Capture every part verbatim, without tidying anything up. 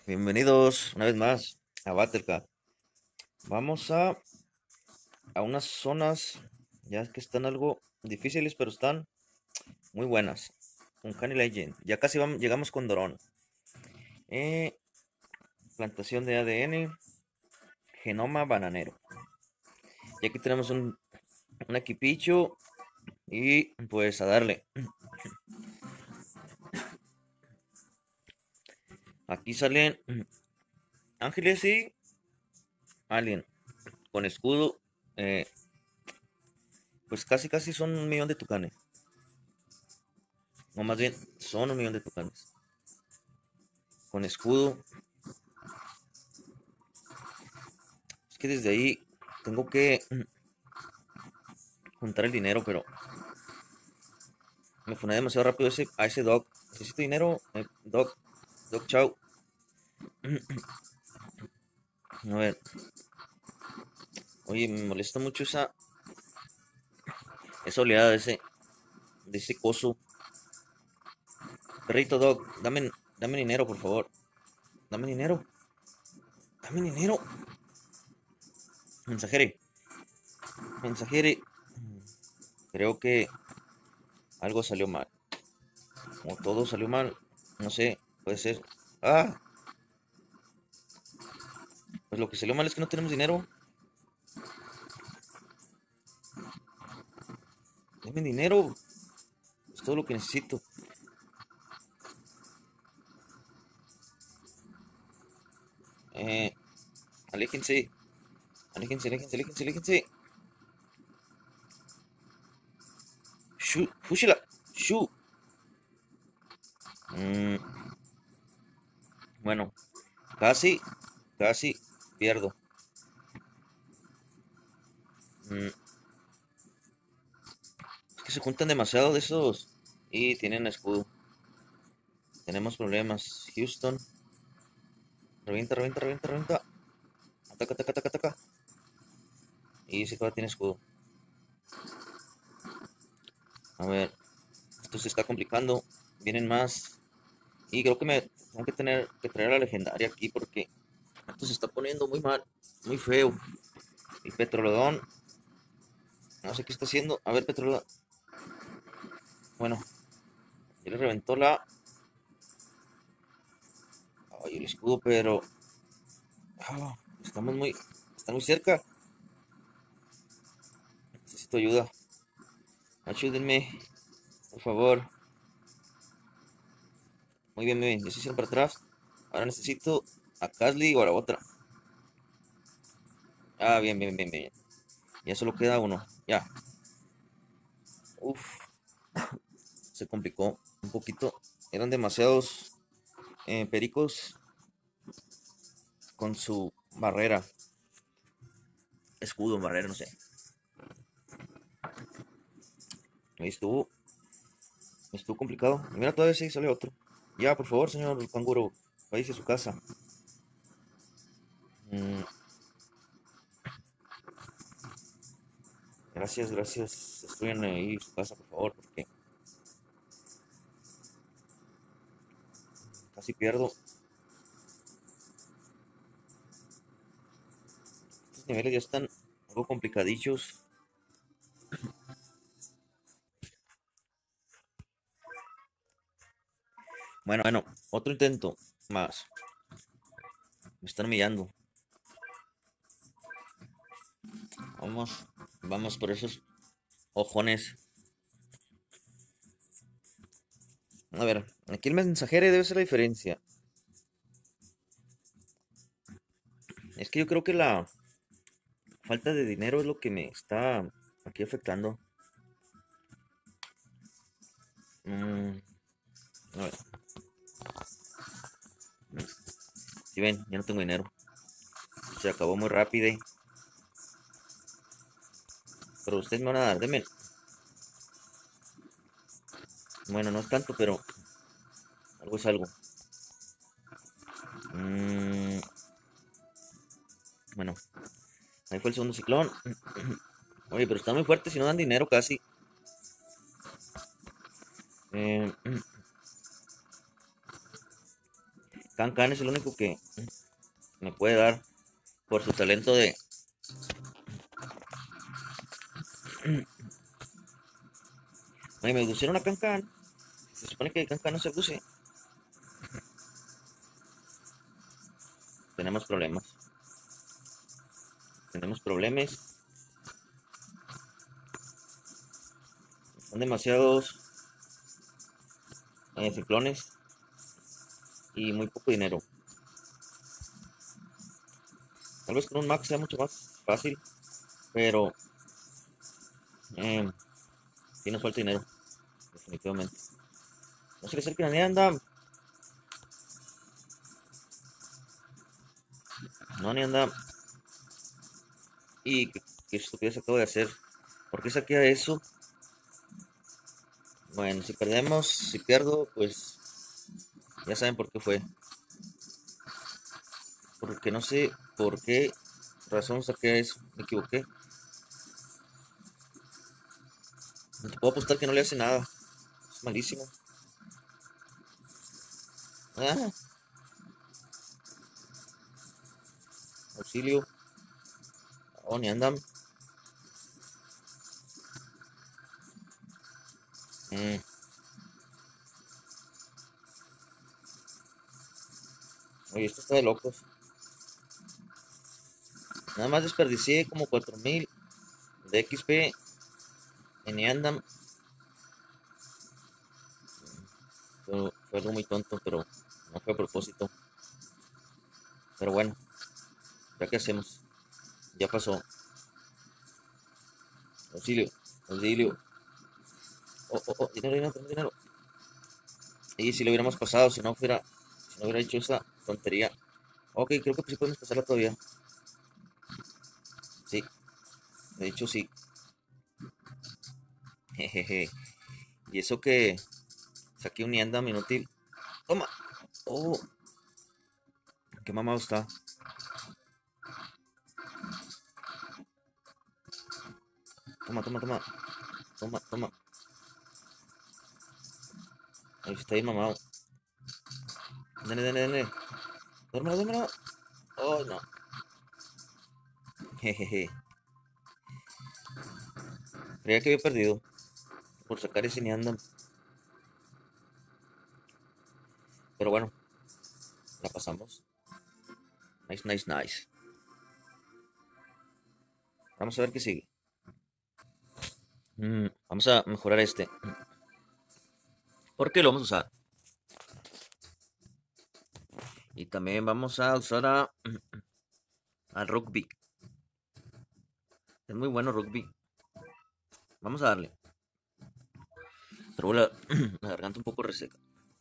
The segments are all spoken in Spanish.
Bienvenidos una vez más a Battlecat. Vamos a, a unas zonas ya que están algo difíciles, pero están muy buenas. Un Honey Legend. Ya casi vamos, llegamos con Dorón. Eh, plantación de A D N. Genoma bananero. Y aquí tenemos un, un equipicho. Y pues a darle. Aquí salen ángeles y alien. Con escudo. eh, pues casi casi son un millón de tucanes. O más bien, son un millón de tucanes. Con escudo. Es que desde ahí tengo que juntar el dinero, pero me funé demasiado rápido ese, a ese dog. Necesito dinero, eh, dog, dog, chao. A ver, oye, me molesta mucho esa, esa oleada de ese, de ese coso. Perrito dog, dame, dame dinero, por favor. Dame dinero, dame dinero. Mensajere, mensajere. Creo que algo salió mal. O todo salió mal. No sé, puede ser. Ah, pues lo que salió mal es que no tenemos dinero. Dame dinero. Es todo lo que necesito. Eh, aléjense. Aléjense, aléjense, aléjense, aléjense. Shu, fúchila. Shu. Mm, bueno, casi, casi pierdo. Mm, es que se juntan demasiado de esos y tienen escudo. Tenemos problemas. Houston. Revienta, revienta, revienta, revienta. Ataca, ataca, ataca, ataca. Y ese todavía tiene escudo. A ver, esto se está complicando. Vienen más. Y creo que me tengo que tener que traer a la legendaria aquí porque esto se está poniendo muy mal, muy feo. Y Petrolodón, no sé qué está haciendo. A ver, Petrolodón. Bueno, ya le reventó la. Ay, el escudo, pero. Ah, estamos muy. Está muy cerca. Necesito ayuda. Ayúdenme, por favor. Muy bien, muy bien. Ya se hicieron para atrás. Ahora necesito a Casly o a la otra. Ah, bien, bien, bien, bien. Ya solo queda uno. Ya. Uf, se complicó un poquito. Eran demasiados eh, pericos con su barrera. Escudo, barrera, no sé. Ahí estuvo. Estuvo complicado. Mira, todavía sí sale otro. Ya, por favor, señor canguro. Váyase a su casa. Mm, gracias, gracias. Destruyan ahí su casa, por favor, porque casi pierdo. Estos niveles ya están algo complicadillos. Bueno, bueno, otro intento más. Me están humillando. Vamos, vamos por esos ojones. A ver, aquí el mensajero debe ser la diferencia. Es que yo creo que la falta de dinero es lo que me está aquí afectando. Mm, a ver, si ven, ya no tengo dinero. Se acabó muy rápido. Pero ustedes me van a dar, denme. Bueno, no es tanto, pero algo es algo. Mm, bueno, ahí fue el segundo ciclón. Oye, pero están muy fuertes y no dan dinero casi. Eh, Kankan es el único que me puede dar por su talento de... Ay, me pusieron a Kankan. Se supone que Kankan no se puse. Tenemos problemas. Tenemos problemas. Son demasiados eh, ciclones y muy poco dinero. Tal vez con un max sea mucho más fácil, pero eh, sí nos falta dinero, definitivamente. No se le acerquen a ni anda. No, ni anda. Y qué, qué estupidez acabo de hacer. ¿Por qué saqué a eso? Bueno, si perdemos, si pierdo, pues ya saben por qué fue. Porque no sé por qué razón saqué a eso. Me equivoqué. No te puedo apostar que no le hace nada. Es malísimo. Ah, auxilio. Oh, ni andan. Mm, Oye, esto está de locos. Nada más desperdicié como cuatro mil de X P en Niandam. Fue, fue algo muy tonto, pero no fue a propósito. Pero bueno, ya que hacemos. Ya pasó. Auxilio, auxilio. Oh, oh, oh, dinero, dinero, tenemos dinero. Y si lo hubiéramos pasado, si no fuera, si no hubiera hecho esa tontería. Ok, creo que sí podemos pasarla todavía. Sí, de hecho sí. Jejeje. Y eso que saqué un Niandam inútil. Toma. Oh, qué mamado está. Toma, toma, toma. Toma, toma. Ahí está ahí mamado. Dale, dale, dale. Duérmelo, duérmelo. Oh, no. Jejeje. Creía que había perdido por sacar ese Niandam. Pero bueno, la pasamos. Nice, nice, nice. Vamos a ver qué sigue. Mm, vamos a mejorar este. ¿Por qué lo vamos a usar? Y también vamos a usar a, al rugby. Es muy bueno rugby. Vamos a darle. Pero la, la garganta un poco reseca.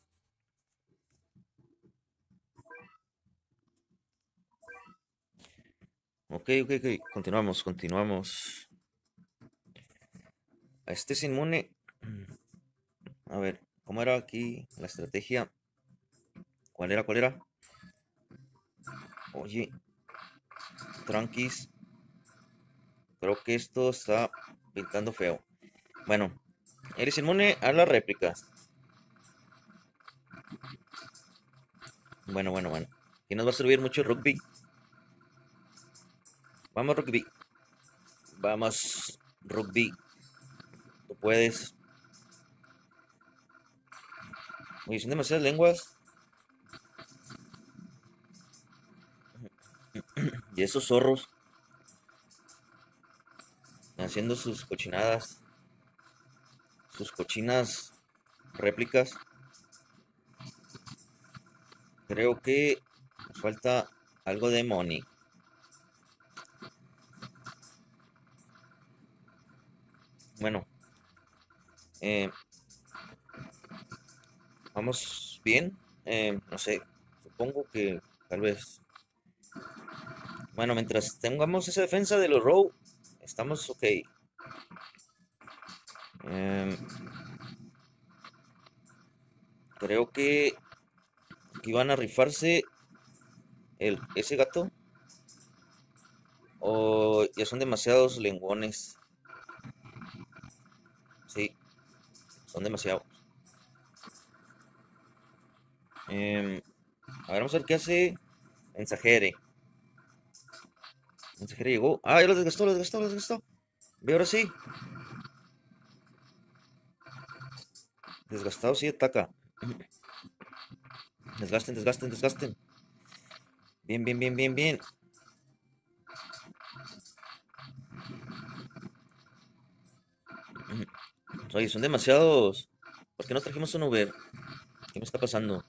Ok, ok, ok. Continuamos, continuamos. A este es inmune. A ver, ¿cómo era aquí la estrategia? ¿Cuál era? ¿Cuál era? Oye, tranquis. Creo que esto está pintando feo. Bueno, eres inmune a las réplicas. Bueno, bueno, bueno. Y nos va a servir mucho el rugby. Vamos, rugby. Vamos, rugby. Tú puedes. Oye, son demasiadas lenguas. Y esos zorros haciendo sus cochinadas. Sus cochinas réplicas. Creo que nos falta algo de money. Bueno, eh, vamos bien. Eh, no sé, supongo que tal vez. Bueno, mientras tengamos esa defensa de los Row, estamos ok. Em, creo que aquí van a rifarse el, ese gato. O ya son demasiados lenguones. Sí, son demasiados. Em, A ver, vamos a ver qué hace Mensajere. Mensajere llegó. Ah, ya lo desgastó, lo desgastó, lo desgastó. Ve, ahora sí. Desgastado, sí, ataca. Desgasten, desgasten, desgasten. Bien, bien, bien, bien, bien. Oye, son demasiados. ¿Por qué no trajimos un Uber? ¿Qué me está pasando?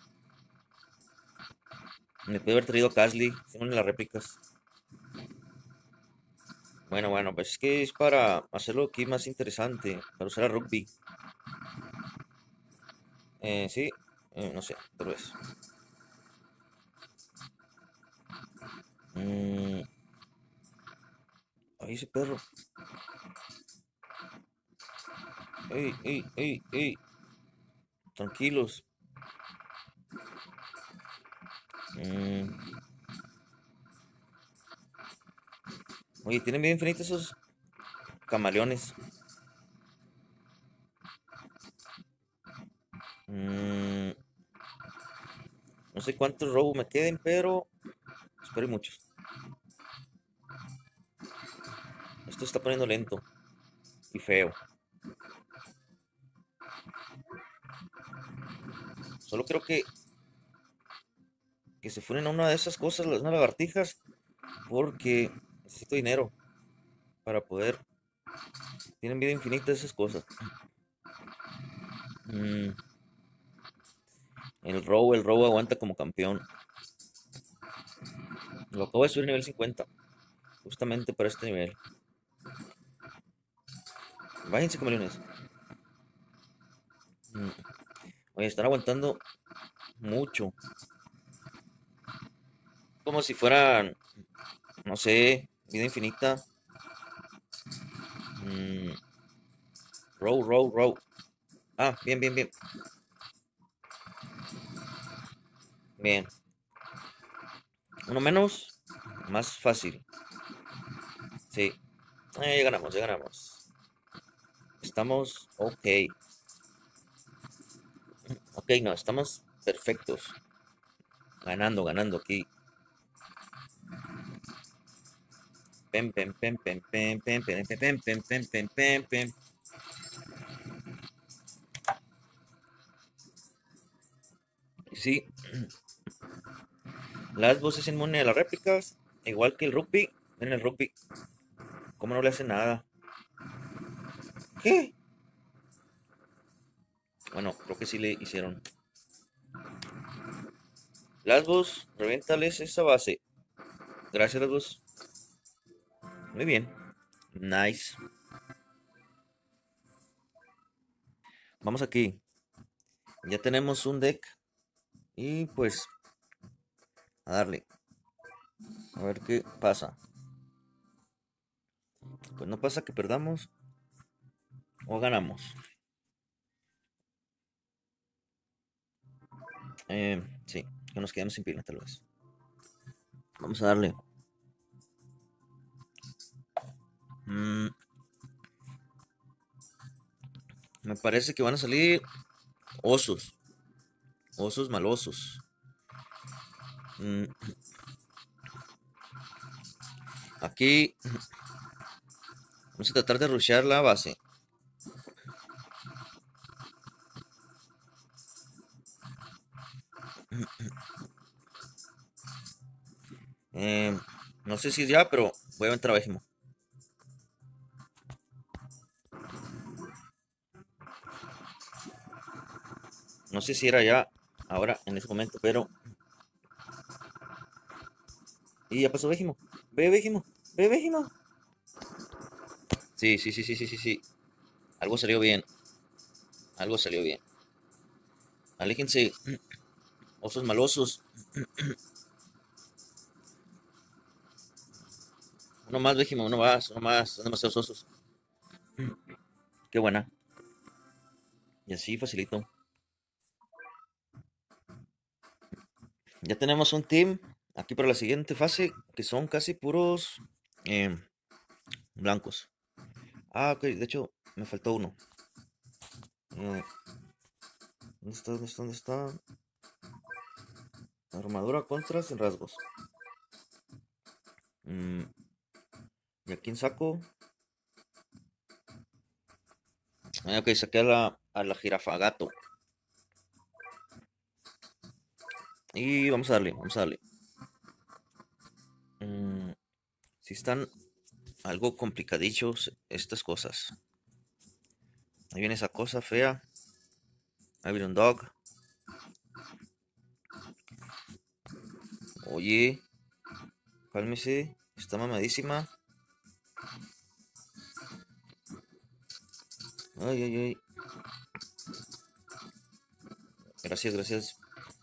Me puede haber traído a Casly. Tengo una de las réplicas. Bueno, bueno, pues es que es para hacerlo aquí más interesante. Para usar a rugby. Eh, sí. Eh, no sé, tal vez. Mm, Ay, ese perro. Ey, ey, ey, ey. Tranquilos. Mm, Oye, tienen bien infinitos esos camaleones. Mm, no sé cuántos robos me queden, pero espero y muchos. Esto está poniendo lento y feo. Solo creo que, que se funen a una de esas cosas, las unas lagartijas, porque necesito dinero para poder. Tienen vida infinita esas cosas. Mm, el robo, el robo aguanta como campeón. Lo acabo de subir a nivel cincuenta, justamente para este nivel. Váyanse, camaleones. Mm, Oye, están aguantando mucho. Como si fueran, no sé, vida infinita. Mm, row, row, row. Ah, bien, bien, bien. Bien. Uno menos, más fácil. Sí. Eh, ya ganamos, ya ganamos. Estamos ok. Ok, no, estamos perfectos. Ganando, ganando aquí. Pem, pem, pem, pem, pem, pem, pem, pem, pem, pem, pem, pem, pem, pem. Sí, las voces inmune a las réplicas, igual que el rugby. En el rugby, ¿cómo no le hace nada? ¿Qué? Bueno, creo que sí le hicieron. Lasbos, reviéntales esa base. Gracias, Lasbos. Muy bien. Nice. Vamos aquí. Ya tenemos un deck. Y pues, a darle. A ver qué pasa. Pues no pasa que perdamos o ganamos. Eh, sí, que nos quedemos sin pila, tal vez. Vamos a darle. Mm, Me parece que van a salir osos. Osos malosos. Mm, Aquí vamos a tratar de rushear la base. Eh, no sé si ya, pero voy a entrar a Bégimo. No sé si era ya ahora en ese momento, pero. Y ya pasó Bégimo. Ve Bégimo. Ve Bégimo. Sí, sí, sí, sí, sí, sí, sí. Algo salió bien. Algo salió bien. Aléjense. Osos malosos. Uno más, Bégimo, uno más, uno más. Son demasiados osos. Qué buena. Y así facilito. Ya tenemos un team aquí para la siguiente fase, que son casi puros eh, blancos. Ah, ok, de hecho, me faltó uno. Eh, ¿Dónde está? ¿Dónde está? ¿Dónde está? Armadura contra sin rasgos. Mm, ¿Y a quién saco? Ah, ok, saqué a la, a la jirafa gato. Y vamos a darle, vamos a darle. Mm, si están algo complicadichos estas cosas. Ahí viene esa cosa fea. Ahí viene un dog. Oye, cálmese. Está mamadísima. Ay, ay, ay. Gracias, gracias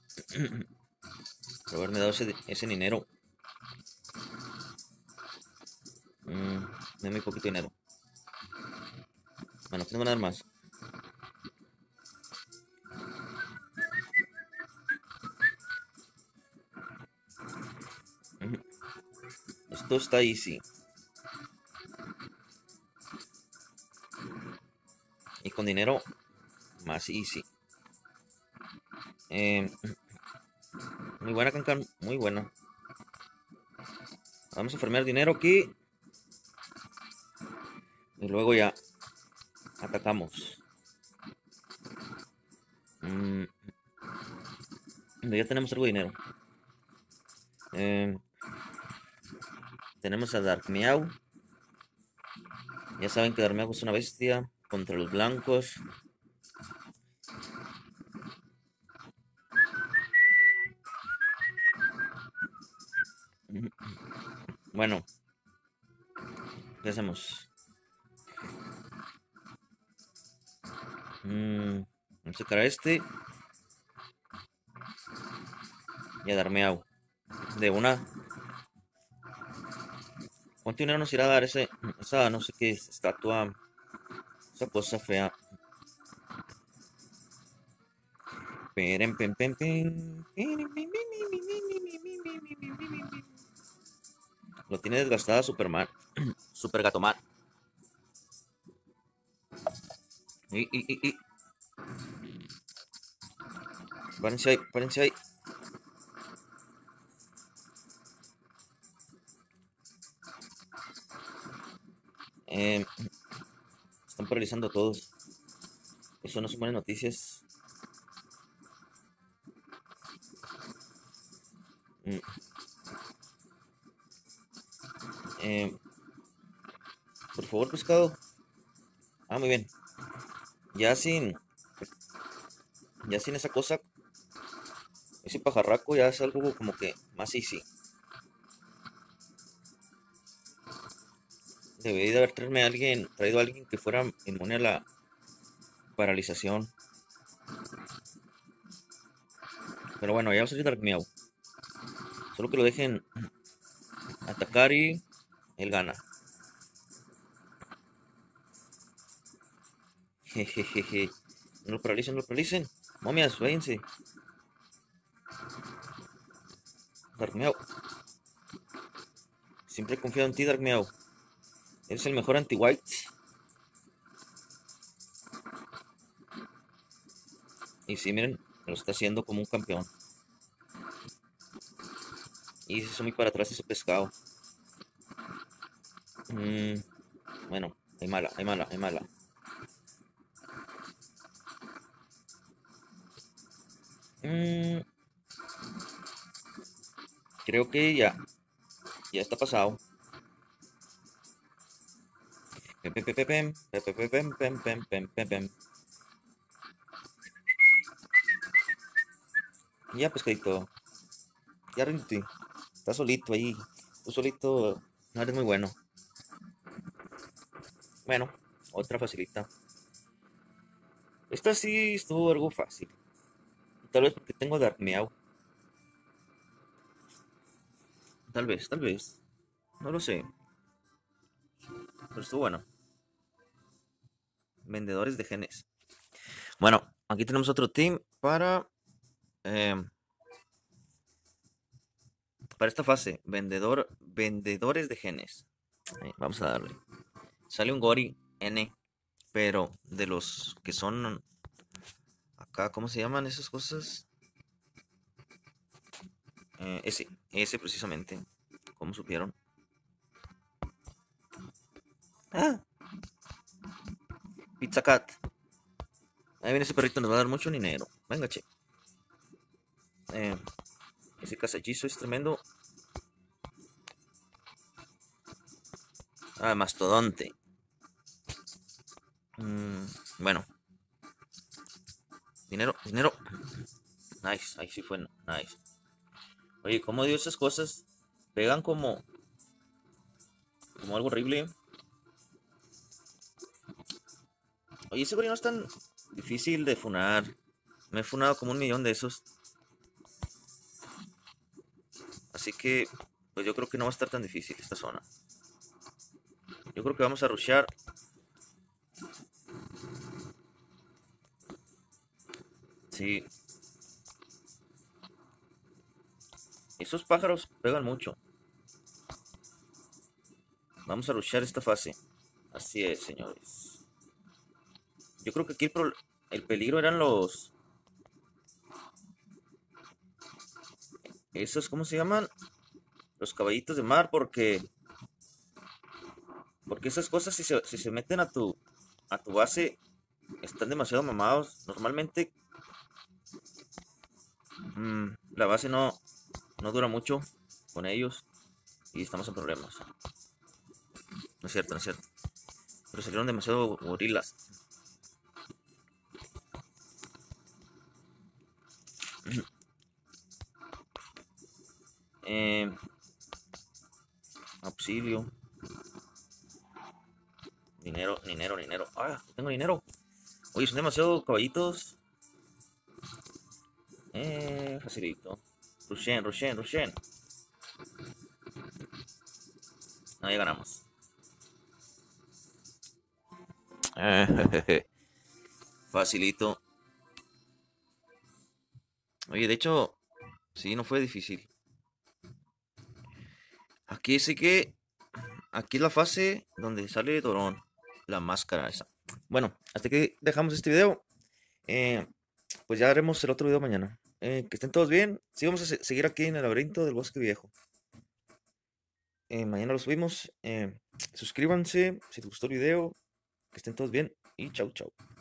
por haberme dado ese, ese dinero. Mm, no muy poquito dinero. Bueno, no tengo nada más. Ujú. Esto está easy. Y con dinero, más easy. Eh, muy buena, Cancan. Muy buena. Vamos a farmear dinero aquí. Y luego ya atacamos. Mm, ya tenemos algo de dinero. Eh, tenemos a Dark Meow. Ya saben que Dark Meow es una bestia contra los blancos. Mm, Bueno, ¿qué hacemos? Mm, vamos a sacar a este y a Dark Meow. De una. ¿Cuánto dinero nos irá a dar ese, esa no sé qué estatua? Esa cosa fea. Peren, pen, pen, pen. Lo tiene desgastada Superman. Super Gatoman. Y, y, y, y. Párense ahí, párense ahí. Eh, están paralizando a todos. Eso no son buenas noticias. Mm, eh, por favor, pescado. Ah, muy bien. Ya sin. Ya sin esa cosa. Ese pajarraco ya es algo como que más easy. Debería de haber traerme a alguien, traído a alguien que fuera inmune a la paralización. Pero bueno, ya va a salir Dark Meow. Solo que lo dejen atacar y él gana. Jejejeje. No lo paralicen, no lo paralicen. Momias, váyanse. Dark Meow. Siempre he confiado en ti, Dark Meow. Eres el mejor anti-white. Y sí, miren, lo está haciendo como un campeón. Y se hizo muy para atrás ese pescado. Mm, bueno, hay mala, hay mala, hay mala. Mm, creo que ya, ya está pasado. Pem, pem, pem, pem, pem, pem, pem, pem, pem, pem, pem, pem. Ya, pescadito. Ya ríndete. Estás solito ahí. Tú solito no eres muy bueno. Bueno, otra facilita. Esta sí estuvo algo fácil. Tal vez porque tengo Dark Meow. Tal vez, tal vez. No lo sé. Pero estuvo bueno. Vendedores de genes. Bueno, aquí tenemos otro team para. em, para esta fase. Vendedor. Vendedores de genes. Eh, vamos a darle. Sale un Gori N. Pero de los que son. Acá, ¿cómo se llaman esas cosas? Eh, ese, ese precisamente. ¿Cómo supieron? Ah, Pizza Cat. Ahí viene ese perrito, nos va a dar mucho dinero. Venga, che. Eh, ese casallizo es tremendo. Ah, mastodonte. Mm, bueno, dinero, dinero. Nice, ahí sí fue nice. Oye, ¿cómo dio esas cosas? Pegan como, como algo horrible. Oye, ese güey no es tan difícil de funar. Me he funado como un millón de esos. Así que, pues yo creo que no va a estar tan difícil esta zona. Yo creo que vamos a rushear. Sí, esos pájaros pegan mucho. Vamos a rushear esta fase. Así es, señores. Yo creo que aquí el, pro- el peligro eran los... Esos, ¿cómo se llaman? Los caballitos de mar, porque... Porque esas cosas si se, si se meten a tu, a tu base, están demasiado mamados. Normalmente mm, la base no, no dura mucho con ellos y estamos en problemas. No es cierto, no es cierto. Pero salieron demasiado gorilas. Eh, auxilio. Dinero, dinero, dinero. Ah, tengo dinero. Oye, son demasiado caballitos. Eh, facilito. Rushen, Rushen, Rushen. No, ya ganamos. Eh, facilito. Oye, de hecho, sí, no fue difícil. Aquí sí que... Aquí es la fase donde sale Dorón. La máscara esa. Bueno, hasta que dejamos este video. Eh, pues ya haremos el otro video mañana. Eh, que estén todos bien. Sí, vamos a se- seguir aquí en el laberinto del bosque viejo. Eh, mañana lo subimos. Eh, suscríbanse si les gustó el video. Que estén todos bien. Y chau, chau.